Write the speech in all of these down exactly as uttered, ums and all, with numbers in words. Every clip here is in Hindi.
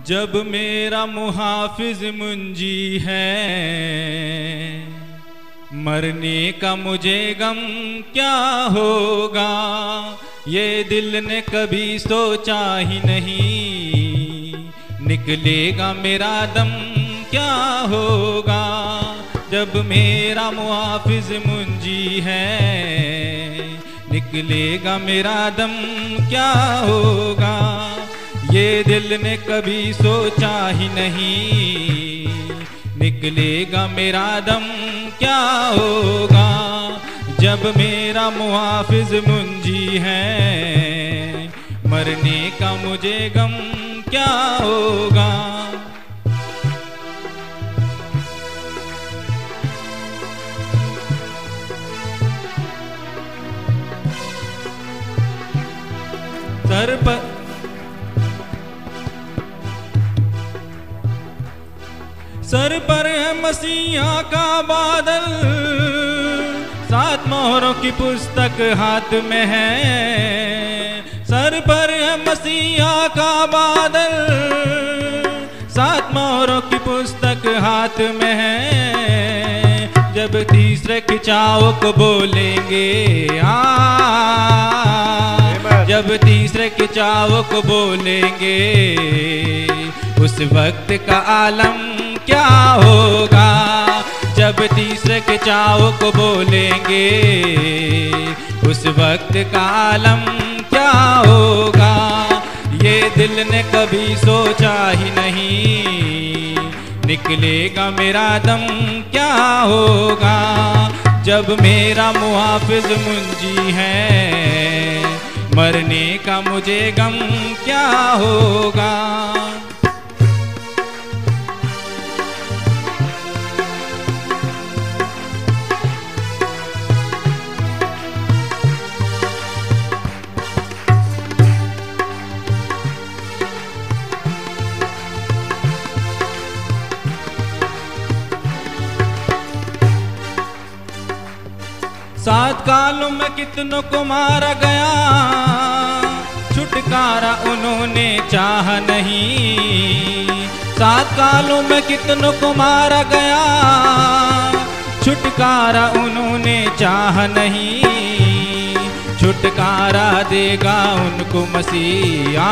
जब मेरा मुहाफिज मुंजी है, मरने का मुझे गम क्या होगा। ये दिल ने कभी सोचा ही नहीं, निकलेगा मेरा दम क्या होगा। जब मेरा मुहाफिज मुंजी है, निकलेगा मेरा दम क्या होगा। ये दिल ने कभी सोचा ही नहीं, निकलेगा मेरा दम क्या होगा। जब मेरा मुहाफिज मुंजी है, मरने का मुझे गम क्या होगा। सर पर सर पर है मसीहा का बादल, सात मोहरों की पुस्तक हाथ में है। सर पर है मसीहा का बादल, सात मोहरों की पुस्तक हाथ में है। जब तीसरे खिंचाव को बोलेंगे आ, जब तीसरे खिंचाव को बोलेंगे, उस वक्त का आलम क्या होगा। जब तीसरे खिंचाव को बोलेंगे, उस वक्त का आलम क्या होगा। ये दिल ने कभी सोचा ही नहीं, निकलेगा मेरा दम क्या होगा। जब मेरा मुहाफिज मुंजी है, मरने का मुझे गम क्या होगा। सात कालों में कितनों को मारा गया, छुटकारा उन्होंने चाहा नहीं। सात कालों में कितनों को मारा गया, छुटकारा उन्होंने चाहा नहीं। छुटकारा देगा उनको मसीहा,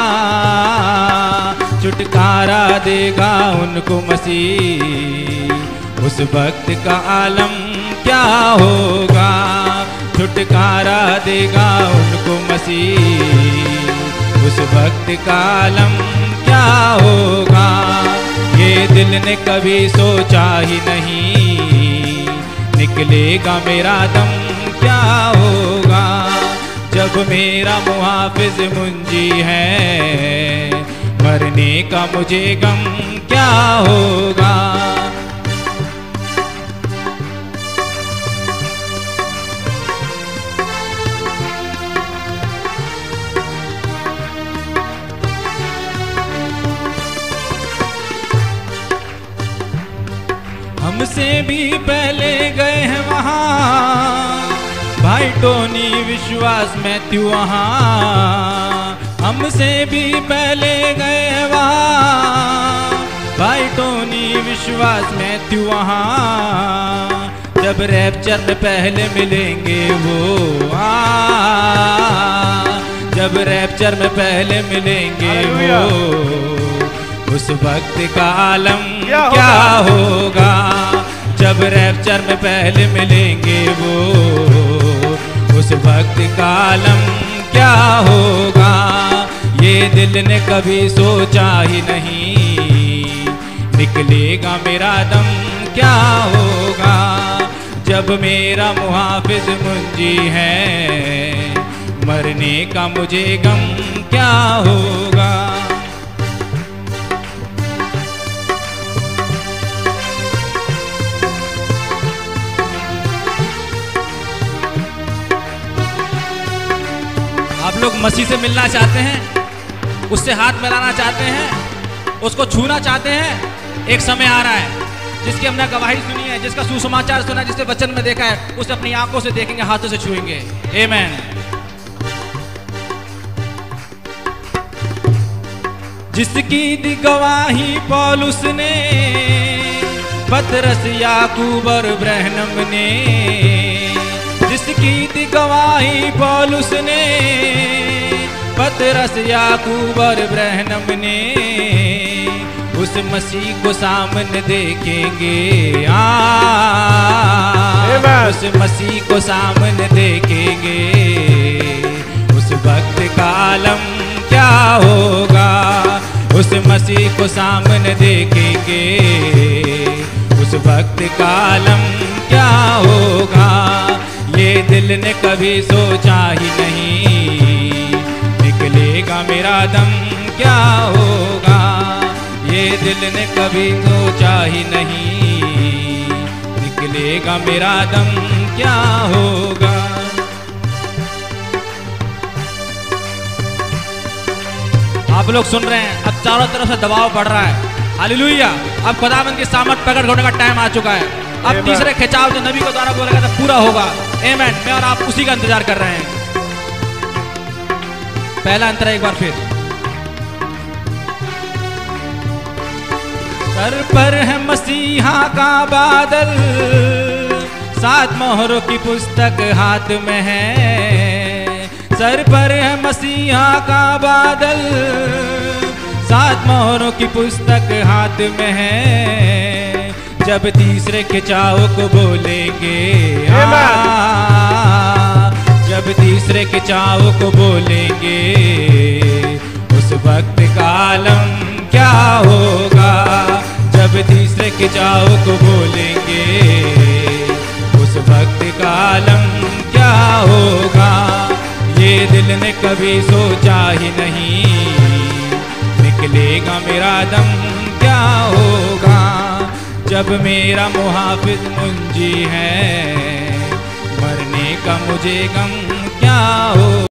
छुटकारा देगा उनको मसीह। उस वक्त का आलम क्या होगा। छुटकारा देगा उनको मसीह, उस वक्त का आलम क्या होगा। ये दिल ने कभी सोचा ही नहीं, निकलेगा मेरा दम क्या होगा। जब मेरा मुहाफिज मुंजी है, मरने का मुझे गम क्या होगा। हमसे भी पहले गए हैं वहाँ, भाई टोनी विश्वास मैथ्यू वहाँ। हमसे भी पहले गए हैं वहाँ, भाई टोनी विश्वास मैथ्यू वहाँ। जब रैप्चर में पहले मिलेंगे वो आ, जब रैप्चर में पहले मिलेंगे वो, उस वक्त का आलम क्या, क्या होगा। जब रैप्चर में पहले मिलेंगे वो, उस वक्त का आलम क्या होगा। ये दिल ने कभी सोचा ही नहीं, निकलेगा मेरा दम क्या होगा। जब मेरा मुहाफिज मुंजी है, मरने का मुझे गम क्या होगा। आप लोग मसीह से मिलना चाहते हैं, उससे हाथ मिलाना चाहते हैं, उसको छूना चाहते हैं। एक समय आ रहा है जिसकी हमने गवाही सुनी है, जिसका सुसमाचार सुना है, जिसने वचन में देखा है, उसे अपनी आंखों से देखेंगे, हाथों से छुएंगे। आमीन। जिसकी दी गवाही पौलुस ने, पतरस याकूब और ब्रहनम ने, जिसकी दी गवाही पौलुस ने, पतरस याकूब और ब्रहनम ने, उस मसीह को सामने देखेंगे। आ उस मसीह को सामने देखेंगे। उस वक्त का आलम क्या होगा, उस मसीह को सामने देखेंगे। उस वक्त का आलम क्या होगा, ये दिल ने कभी सोचा ही नहीं। निकलेगा मेरा दम क्या होगा, ये दिल ने कभी सोचा ही नहीं। निकलेगा मेरा दम क्या होगा। आप लोग सुन रहे हैं, अब चारों तरफ से दबाव बढ़ रहा है। हालेलुया। अब खुदावंद की सामर्थ प्रकट होने का टाइम आ चुका है। अब तीसरे खिंचाव जो नबी के द्वारा बोला गया था पूरा होगा। आमीन। मैं और आप उसी का इंतजार कर रहे हैं। पहला अंतरा एक बार फिर। सर पर है मसीहा का बादल, सात मोहरों की पुस्तक हाथ में है। सर पर है मसीहा का बादल, सात मोहरों की पुस्तक हाथ में है। जब तीसरे खिंचाव को बोलेंगे, आ, जब तीसरे खिंचाव को बोलेंगे, उस वक्त का आलम क्या होगा। जब तीसरे खिंचाव को बोलेंगे, उस वक्त का आलम क्या होगा, ये दिल ने कभी सोचा ही नहीं। निकलेगा मेरा दम क्या होगा, जब मेरा मुहाफिज मुंजी है। मरने का मुझे गम क्या हो।